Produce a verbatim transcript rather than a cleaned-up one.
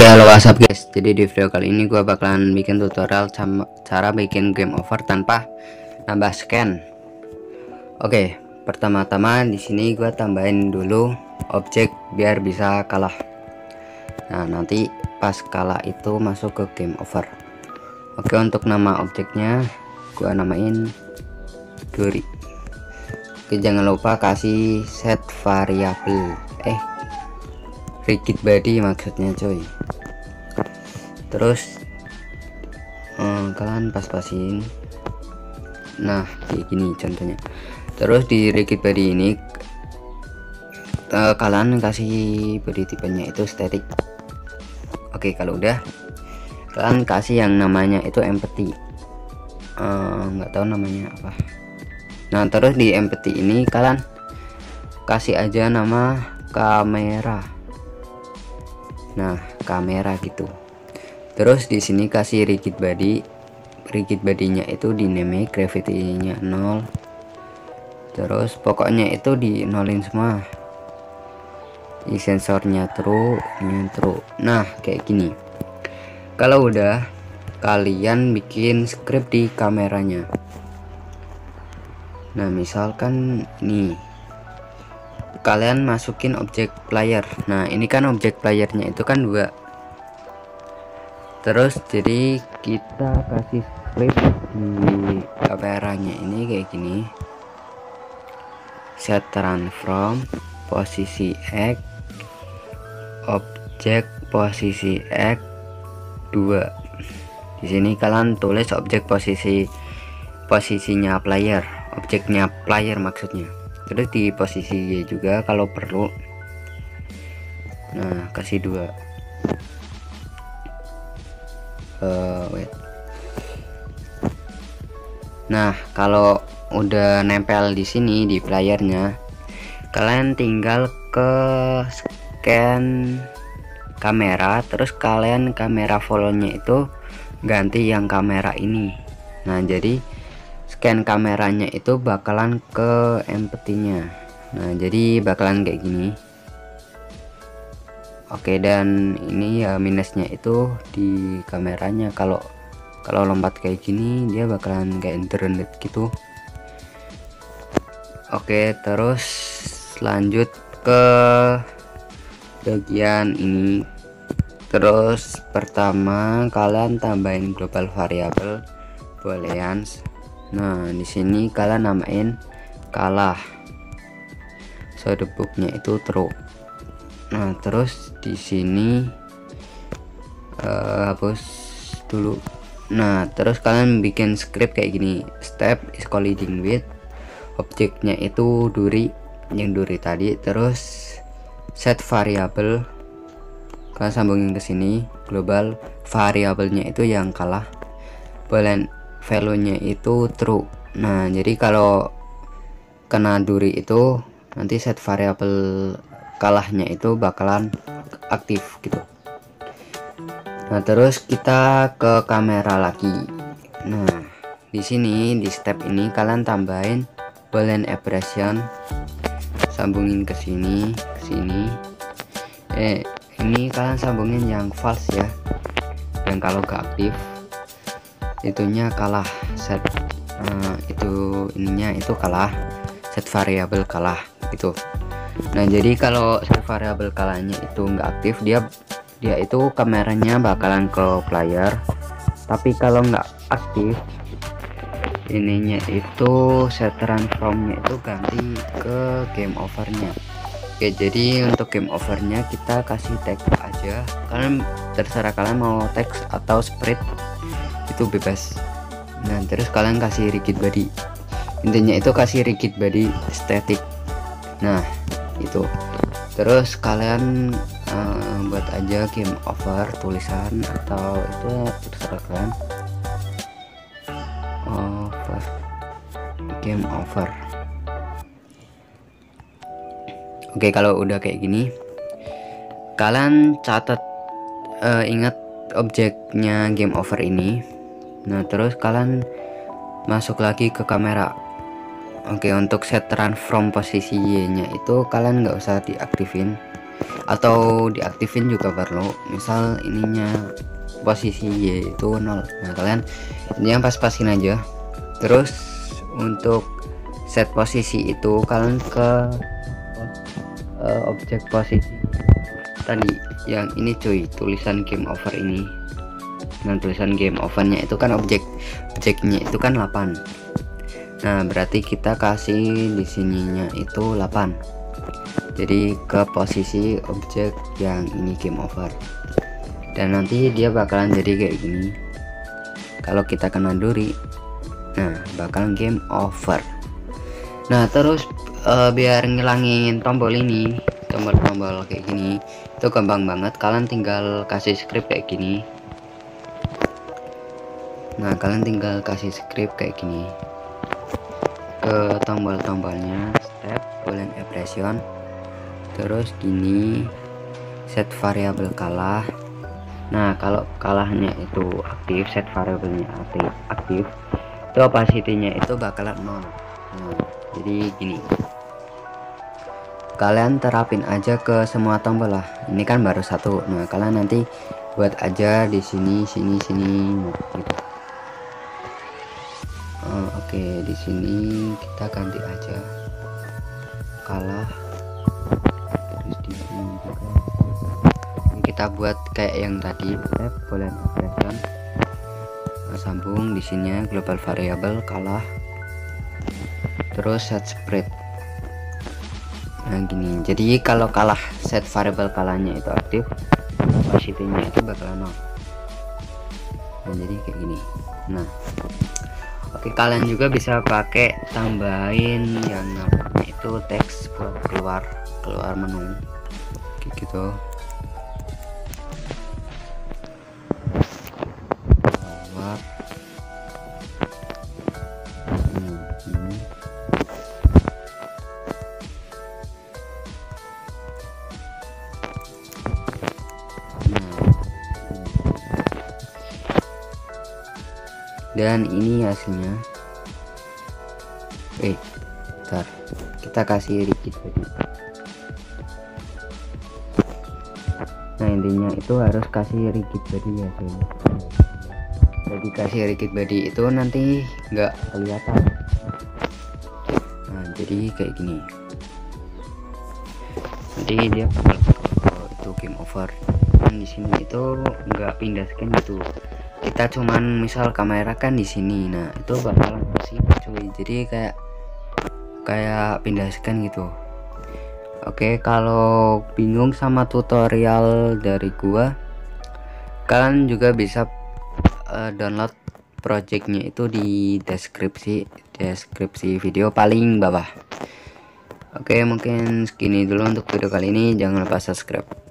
Oke, halo WhatsApp guys. Jadi di video kali ini gue bakalan bikin tutorial cara bikin game over tanpa nambah scan. Oke, pertama-tama di sini gue tambahin dulu objek biar bisa kalah. Nah, nanti pas kalah itu masuk ke game over. Oke, untuk nama objeknya gue namain Dori. Oke, jangan lupa kasih set variabel eh rigid body maksudnya coy. Terus hmm, kalian pas-pasin, nah kayak gini contohnya. Terus di rigid body ini uh, kalian kasih body tipenya itu static. Oke, kalau udah kalian kasih yang namanya itu empty, nggak uh, tahu namanya apa. Nah, terus di empty ini kalian kasih aja nama kamera. Nah, kamera gitu. Terus di sini kasih rigid body. Rigid body-nya itu di name, gravity-nya nol. Terus pokoknya itu di nolin semua. Di sensornya true, ini true. Nah, kayak gini. Kalau udah, kalian bikin script di kameranya. Nah, misalkan ini kalian masukin objek player. Nah, ini kan objek playernya itu kan dua. Terus jadi kita kasih script di kameranya ini kayak gini. Set transform posisi X objek posisi X dua. Di sini kalian tulis objek posisi posisinya player, objeknya player maksudnya. Terus di posisi Y juga kalau perlu. Nah, kasih dua. Uh, wait. Nah, kalau udah nempel di sini di playernya, kalian tinggal ke scan kamera, terus kalian kamera follow-nya itu ganti yang kamera ini. Nah, jadi scan kameranya itu bakalan ke empty-nya. Nah, jadi bakalan kayak gini. Oke, dan ini ya minusnya itu di kameranya. Kalau kalau lompat kayak gini dia bakalan kayak internet gitu. Oke, terus lanjut ke bagian ini. Terus pertama kalian tambahin global variable booleans. Nah, di sini kalian namain kalah. So debugnya itu true. Nah, terus di sini uh, hapus dulu. Nah, terus kalian bikin script kayak gini. Step is colliding with objeknya itu Duri, yang Duri tadi. Terus set variable kalian sambungin ke sini. Global variabelnya itu yang kalah. Boolean value-nya itu true. Nah, jadi kalau kena Duri itu nanti set variabel kalahnya itu bakalan aktif gitu. Nah, terus kita ke kamera lagi. Nah, di sini di step ini kalian tambahin boolean expression, sambungin ke sini, ke sini. Eh, ini kalian sambungin yang false ya. Yang kalau gak aktif itunya kalah, set uh, itu ininya itu kalah, set variabel kalah itu. Nah, jadi kalau set variabel kalahnya itu nggak aktif, dia dia itu kameranya bakalan ke player. Tapi kalau nggak aktif ininya itu set transformnya itu ganti ke game overnya. Oke, jadi untuk game overnya kita kasih teks aja. Kalian terserah kalian mau teks atau spread, itu bebas. Nah, terus kalian kasih rigid body. Intinya itu kasih rigid body static. Nah, itu. Terus kalian uh, buat aja game over tulisan atau itu terserah kalian. Over game over. Oke, kalau udah kayak gini kalian catat, uh, ingat objeknya game over ini. Nah, terus kalian masuk lagi ke kamera. Oke, untuk set transform posisi Y nya itu kalian nggak usah diaktifin. atau diaktifin juga perlu. Misal ininya posisi Y itu nol, nah kalian ini yang pas-pasin aja. Terus untuk set posisi itu kalian ke uh, objek posisi tadi yang ini cuy, tulisan game over ini. Nah tulisan game overnya itu kan objek objeknya itu kan delapan. Nah berarti kita kasih di sininya itu delapan, jadi ke posisi objek yang ini game over, dan nanti dia bakalan jadi kayak gini. Kalau kita kena duri, nah bakalan game over. Nah terus uh, biar ngilangin tombol ini, tombol-tombol kayak gini itu gampang banget. Kalian tinggal kasih script kayak gini. Nah kalian tinggal kasih script kayak gini ke tombol-tombolnya, step boolean expression, terus gini set variabel kalah. Nah kalau kalahnya itu aktif, set variabelnya aktif, aktif itu opacity-nya itu bakalan nol. Nah, jadi gini, kalian terapin aja ke semua tombol lah. Ini kan baru satu, nah kalian nanti buat aja di sini, sini, sini, nah, gitu. Oh, oke okay. Di sini kita ganti aja kalah, terus di sini juga kita buat kayak yang tadi, step boolean expression, nah, sambung di sini global variable kalah, terus set spread. Nah gini, jadi kalau kalah set variable kalahnya itu aktif, opacity-nya itu bakalan nol. Nah jadi kayak gini. Nah oke, kalian juga bisa pakai tambahin yang namanya itu teks buat keluar keluar menu kayak gitu. Keluar. Hmm, hmm. Dan ini hasilnya. Eh, bentar, kita kasih rigid body. Nah intinya itu harus kasih rigid body ya cuy. Jadi kasih rigid body itu nanti nggak kelihatan. Nah jadi kayak gini. Nanti dia oh, itu game over. Dan di sini itu nggak pindah scan gitu. Kita cuman misal kamera kan di sini, nah itu bakalan sih cuy, jadi kayak kayak pindah scan gitu. Oke, kalau bingung sama tutorial dari gua, kalian juga bisa uh, download projectnya itu di deskripsi deskripsi video paling bawah. Oke, mungkin segini dulu untuk video kali ini, jangan lupa subscribe.